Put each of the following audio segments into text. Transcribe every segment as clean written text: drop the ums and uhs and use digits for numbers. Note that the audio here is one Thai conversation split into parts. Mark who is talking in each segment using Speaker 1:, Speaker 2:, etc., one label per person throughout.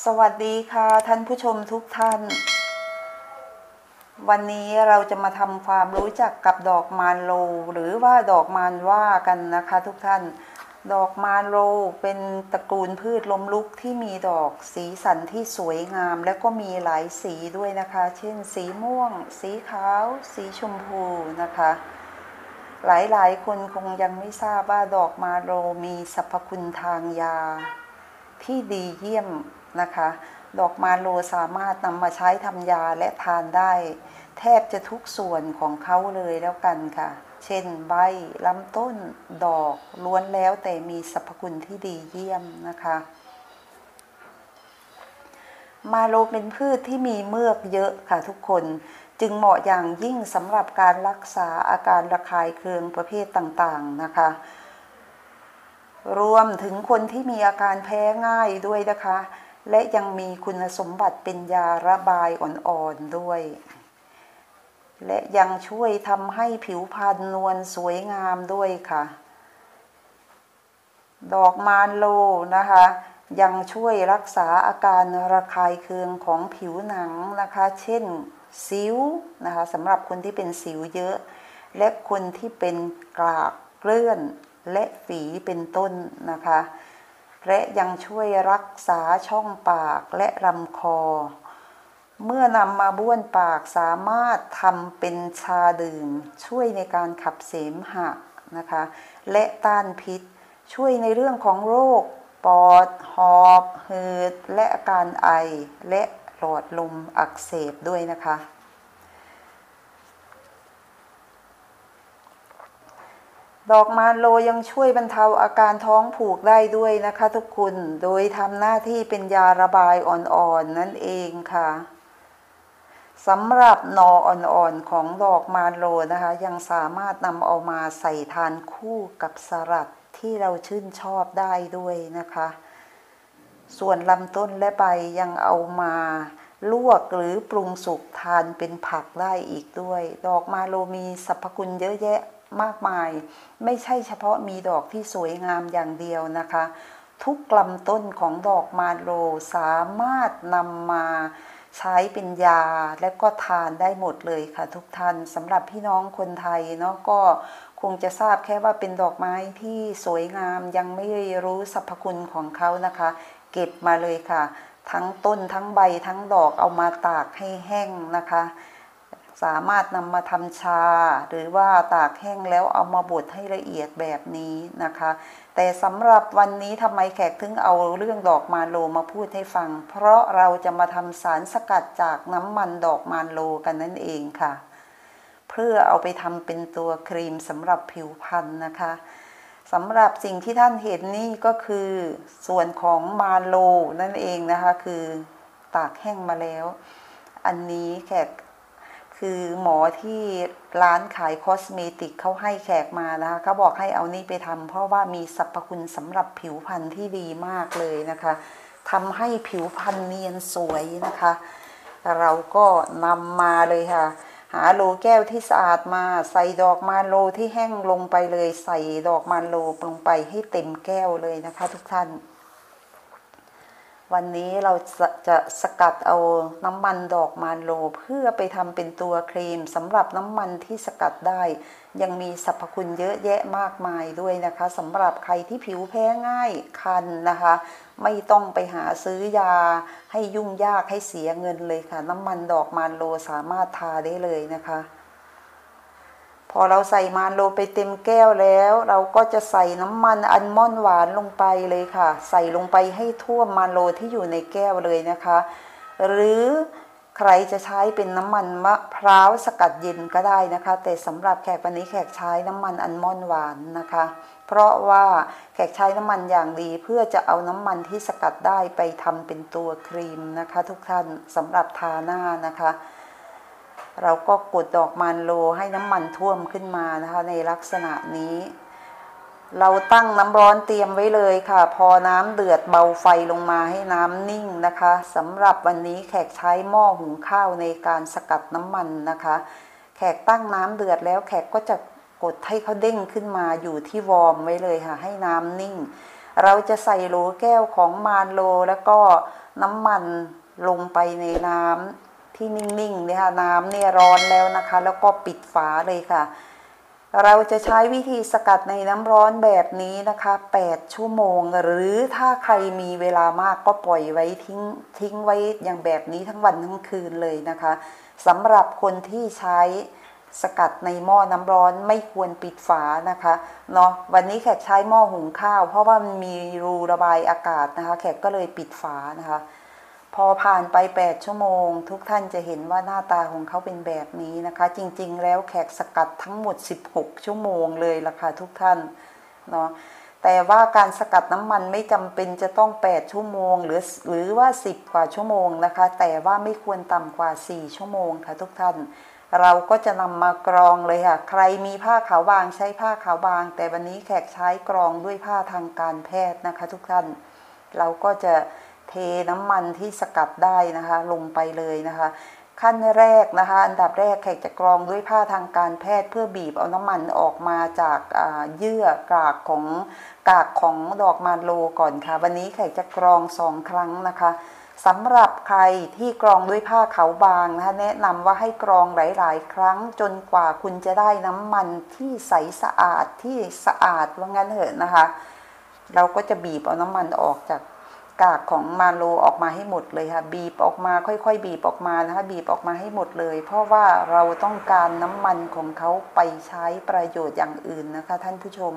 Speaker 1: วัสดีค่ะท่านผู้ชมทุกท่าน วันนี้เราจะมาทำความรู้จักกับดอกมารโลหรือว่าดอกมารว่ากันนะคะทุกท่านดอกมารโลเป็นตระกูลพืชล้มลุกที่มีดอกสีสันที่สวยงามและก็มีหลายสีด้วยนะคะเช่นสีม่วงสีขาวสีชมพูนะคะหลายคนคงยังไม่ทราบว่าดอกมารโลมีสรรพคุณทางยาที่ดีเยี่ยมนะคะดอกมารโลสามารถนำมาใช้ทำยาและทานได้แทบจะทุกส่วนของเขาเลยแล้วกันค่ะเช่นใบลำต้นดอกล้วนแล้วแต่มีสรรพคุณที่ดีเยี่ยมนะคะมารโลเป็นพืชที่มีเมือกเยอะค่ะทุกคนจึงเหมาะอย่างยิ่งสำหรับการรักษาอาการระคายเคืองประเภทต่างๆนะคะรวมถึงคนที่มีอาการแพ้ง่ายด้วยนะคะและยังมีคุณสมบัติเป็นยาระบายอ่อนๆด้วยและยังช่วยทำให้ผิวพรรณนวลสวยงามด้วยค่ะดอกมารโลนะคะยังช่วยรักษาอาการระคายเคืองของผิวหนังนะคะเช่นสิวนะคะสำหรับคนที่เป็นสิวเยอะและคนที่เป็นกรากเกลื่อนและฝีเป็นต้นนะคะและยังช่วยรักษาช่องปากและลำคอเมื่อนำมาบ้วนปากสามารถทำเป็นชาดื่มช่วยในการขับเสมหะนะคะและต้านพิษช่วยในเรื่องของโรคปอดหอบหืดและอาการไอและหลอดลมอักเสบด้วยนะคะดอกมารโลยังช่วยบรรเทาอาการท้องผูกได้ด้วยนะคะทุกคนโดยทำหน้าที่เป็นยาระบายอ่อนๆนั่นเองค่ะสำหรับหน่ออ่อนๆของดอกมารโลนะคะยังสามารถนำเอามาใส่ทานคู่กับสลัดที่เราชื่นชอบได้ด้วยนะคะส่วนลำต้นและใบยังเอามาลวกหรือปรุงสุกทานเป็นผักได้อีกด้วยดอกมารโลมีสรรพคุณเยอะแยะมากมายไม่ใช่เฉพาะมีดอกที่สวยงามอย่างเดียวนะคะทุกลำต้นของดอกมารโลสามารถนำมาใช้เป็นยาและก็ทานได้หมดเลยค่ะทุกท่านสำหรับพี่น้องคนไทยเนาะก็คงจะทราบแค่ว่าเป็นดอกไม้ที่สวยงามยังไม่รู้สรรพคุณของเขานะคะเก็บมาเลยค่ะทั้งต้นทั้งใบทั้งดอกเอามาตากให้แห้งนะคะสามารถนำมาทำชาหรือว่าตากแห้งแล้วเอามาบดให้ละเอียดแบบนี้นะคะแต่สำหรับวันนี้ทำไมแขกถึงเอาเรื่องดอกมารโลมาพูดให้ฟังเพราะเราจะมาทำสารสกัดจากน้ำมันดอกมารโลกันนั่นเองค่ะเพื่อเอาไปทำเป็นตัวครีมสำหรับผิวพรรณนะคะสำหรับสิ่งที่ท่านเห็นนี่ก็คือส่วนของมารโลนั่นเองนะคะคือตากแห้งมาแล้วอันนี้แขกคือหมอที่ร้านขายคอสเมติกเขาให้แขกมานะคะเขาบอกให้เอานี่ไปทำเพราะว่ามีสรรพคุณสำหรับผิวพรรณที่ดีมากเลยนะคะทำให้ผิวพรรณเนียนสวยนะคะเราก็นำมาเลยค่ะหาโหลแก้วที่สะอาดมาใส่ดอกมารโลที่แห้งลงไปเลยใส่ดอกมารโลลงไปให้เต็มแก้วเลยนะคะทุกท่านวันนี้เราจะสกัดเอาน้ำมันดอกมารโลเพื่อไปทำเป็นตัวครีมสำหรับน้ำมันที่สกัดได้ยังมีสรรพคุณเยอะแยะมากมายด้วยนะคะสำหรับใครที่ผิวแพ้ง่ายคันนะคะไม่ต้องไปหาซื้อยาให้ยุ่งยากให้เสียเงินเลยค่ะน้ำมันดอกมารโลสามารถทาได้เลยนะคะพอเราใส่มารโลไปเต็มแก้วแล้วเราก็จะใส่น้ำมันอัลมอนด์หวานลงไปเลยค่ะใส่ลงไปให้ท่วมมารโลที่อยู่ในแก้วเลยนะคะหรือใครจะใช้เป็นน้ำมันมะพร้าวสกัดเย็นก็ได้นะคะแต่สำหรับแขกวันนี้แขกใช้น้ำมันอัลมอนด์หวานนะคะเพราะว่าแขกใช้น้ำมันอย่างดีเพื่อจะเอาน้ำมันที่สกัดได้ไปทำเป็นตัวครีมนะคะทุกท่านสำหรับทาหน้านะคะเราก็กดดอกมารโลให้น้ำมันท่วมขึ้นมานะคะในลักษณะนี้เราตั้งน้ำร้อนเตรียมไว้เลยค่ะพอน้ำเดือดเบาไฟลงมาให้น้ำนิ่งนะคะสำหรับวันนี้แขกใช้หม้อหุงข้าวในการสกัดน้ำมันนะคะแขกตั้งน้ำเดือดแล้วแขกก็จะกดให้เขาเด้งขึ้นมาอยู่ที่วอร์มไว้เลยค่ะให้น้ำนิ่งเราจะใส่โหลแก้วของมารโลแล้วก็น้ำมันลงไปในน้ำที่นิ่งๆเนี่ยค่ะน้ำเนี่ยร้อนแล้วนะคะแล้วก็ปิดฝาเลยค่ะเราจะใช้วิธีสกัดในน้ำร้อนแบบนี้นะคะ8 ชั่วโมงหรือถ้าใครมีเวลามากก็ปล่อยไว้ทิ้งไว้อย่างแบบนี้ทั้งวันทั้งคืนเลยนะคะสำหรับคนที่ใช้สกัดในหม้อน้ำร้อนไม่ควรปิดฝานะคะเนาะวันนี้แขกใช้หม้อหุงข้าวเพราะว่ามันมีรูระบายอากาศนะคะแขกก็เลยปิดฝานะคะพอผ่านไป8 ชั่วโมงทุกท่านจะเห็นว่าหน้าตาของเขาเป็นแบบนี้นะคะจริงๆแล้วแขกสกัดทั้งหมด16 ชั่วโมงเลยล่ะค่ะทุกท่านเนาะแต่ว่าการสกัดน้ำมันไม่จำเป็นจะต้อง8 ชั่วโมงหรือว่า10 กว่าชั่วโมงนะคะแต่ว่าไม่ควรต่ำกว่า4 ชั่วโมงค่ะทุกท่านเราก็จะนำมากรองเลยค่ะใครมีผ้าขาวบางใช้ผ้าขาวบางแต่วันนี้แขกใช้กรองด้วยผ้าทางการแพทย์นะคะทุกท่านเราก็จะเทน้ำมันที่สกัดได้นะคะลงไปเลยนะคะขั้นแรกนะคะอันดับแรกแขกจะกรองด้วยผ้าทางการแพทย์เพื่อบีบเอาน้ำมันออกมาจากเยื่อกากของดอกมารโลก่อนค่ะวันนี้แขกจะกรอง2 ครั้งนะคะสำหรับใครที่กรองด้วยผ้าขาวบางนะคะแนะนำว่าให้กรองหลายๆครั้งจนกว่าคุณจะได้น้ำมันที่ใสสะอาดว่างั้นเถอะนะคะเราก็จะบีบเอาน้ำมันออกจากกากของมารโลออกมาให้หมดเลยค่ะบีบออกมาค่อยๆบีบออกมานะคะบีบออกมาให้หมดเลยเพราะว่าเราต้องการน้ำมันของเขาไปใช้ประโยชน์อย่างอื่นนะคะท่านผู้ชม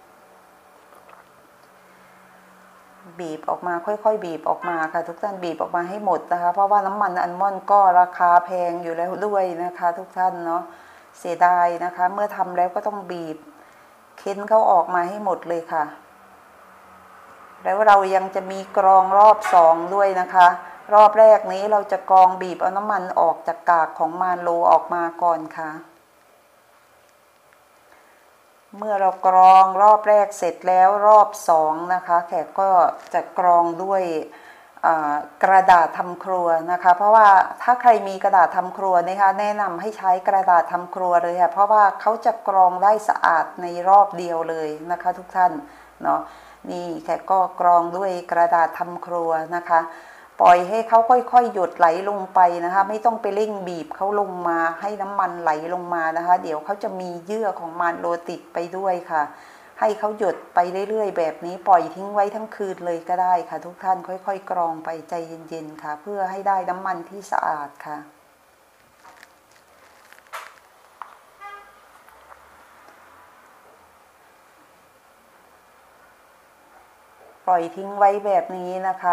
Speaker 1: บีบออกมาค่อยๆบีบออกมาค่ะทุกท่านบีบออกมาให้หมดนะคะเพราะว่าน้ำมันอัลมอนด์ก็ราคาแพงอยู่แล้วด้วยนะคะทุกท่านเนาะเสียดายนะคะเมื่อทำแล้วก็ต้องบีบเค้นเขาออกมาให้หมดเลยค่ะแล้วเรายังจะมีกรองรอบ2ด้วยนะคะรอบแรกนี้เราจะกรองบีบเอาน้ำมันออกจากกากของมารโลออกมาก่อนค่ะเมื่อเรากรองรอบแรกเสร็จแล้วรอบ2นะคะแขกก็จะกรองด้วยกระดาษทำครัวนะคะเพราะว่าถ้าใครมีกระดาษทำครัวนะคะแนะนำให้ใช้กระดาษทำครัวเลยค่ะเพราะว่าเขาจะกรองได้สะอาดในรอบเดียวเลยนะคะทุกท่านเนาะนี่แขกก็กรองด้วยกระดาษทำครัวนะคะปล่อยให้เขาค่อยๆหยดไหลลงไปนะคะไม่ต้องไปเร่งบีบเขาลงมาให้น้ำมันไหลลงมานะคะเดี๋ยวเขาจะมีเยื่อของมารโลติดไปด้วยค่ะให้เขาหยดไปเรื่อยๆแบบนี้ปล่อยทิ้งไว้ทั้งคืนเลยก็ได้ค่ะทุกท่านค่อยๆกรองไปใจเย็นๆค่ะเพื่อให้ได้น้ำมันที่สะอาดค่ะปล่อยทิ้งไว้แบบนี้นะคะ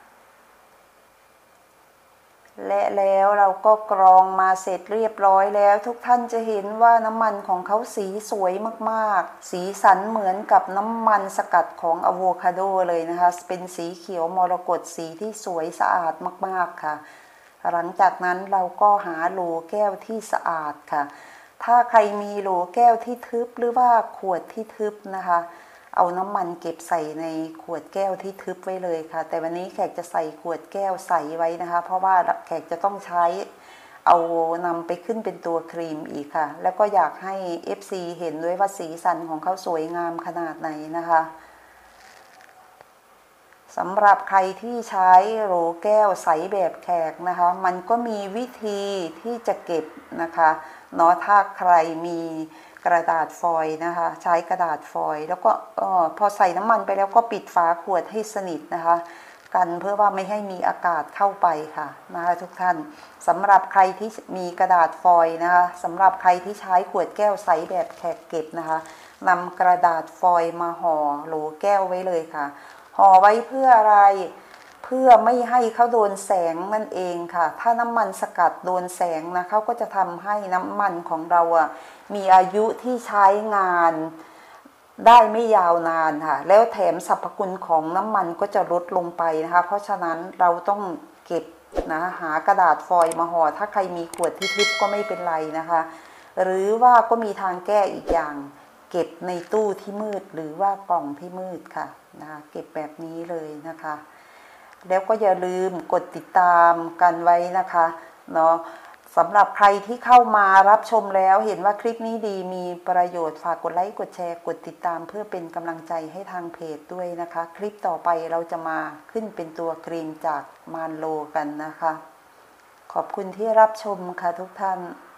Speaker 1: และแล้วเราก็กรองมาเสร็จเรียบร้อยแล้วทุกท่านจะเห็นว่าน้ำมันของเขาสีสวยมากๆสีสันเหมือนกับน้ำมันสกัดของอะโวคาโดเลยนะคะเป็นสีเขียวมรกตสีที่สวยสะอาดมากๆค่ะหลังจากนั้นเราก็หาโหลแก้วที่สะอาดค่ะถ้าใครมีโหลแก้วที่ทึบหรือว่าขวดที่ทึบนะคะเอาน้ำมันเก็บใส่ในขวดแก้วที่ทึบไว้เลยค่ะแต่วันนี้แขกจะใส่ขวดแก้วใสไว้นะคะเพราะว่าแขกจะต้องใช้เอานำไปขึ้นเป็นตัวครีมอีกค่ะแล้วก็อยากให้ FC เห็นด้วยว่าสีสันของเขาสวยงามขนาดไหนนะคะสำหรับใครที่ใช้โหลแก้วใสแบบแขกนะคะมันก็มีวิธีที่จะเก็บนะคะเนาะถ้าใครมีกระดาษฟอยล์นะคะใช้กระดาษฟอยล์แล้วก็พอใส่น้ำมันไปแล้วก็ปิดฝาขวดให้สนิทนะคะกันเพื่อว่าไม่ให้มีอากาศเข้าไปค่ะนะคะทุกท่านสำหรับใครที่มีกระดาษฟอยล์นะคะสำหรับใครที่ใช้ขวดแก้วใสแบบแขกเก็บนะคะนำกระดาษฟอยล์มาห่อโหลแก้วไว้เลยค่ะห่อไว้เพื่ออะไรเพื่อไม่ให้เขาโดนแสงนั่นเองค่ะถ้าน้ำมันสกัดโดนแสงนะเขาก็จะทำให้น้ำมันของเรามีอายุที่ใช้งานได้ไม่ยาวนานค่ะแล้วแถมสรรพคุณของน้ำมันก็จะลดลงไปนะคะเพราะฉะนั้นเราต้องเก็บนะหากระดาษฟอยล์มาห่อถ้าใครมีขวดที่ทึบก็ไม่เป็นไรนะคะหรือว่าก็มีทางแก้อีกอย่างเก็บในตู้ที่มืดหรือว่ากล่องที่มืดค่ะนะคะเก็บแบบนี้เลยนะคะแล้วก็อย่าลืมกดติดตามกันไว้นะคะเนาะสำหรับใครที่เข้ามารับชมแล้วเห็นว่าคลิปนี้ดีมีประโยชน์ฝากกดไลค์กดแชร์กดติดตามเพื่อเป็นกำลังใจให้ทางเพจด้วยนะคะ คลิปต่อไปเราจะมาขึ้นเป็นตัวครีมจากมานโลกันนะคะขอบคุณที่รับชมค่ะทุกท่าน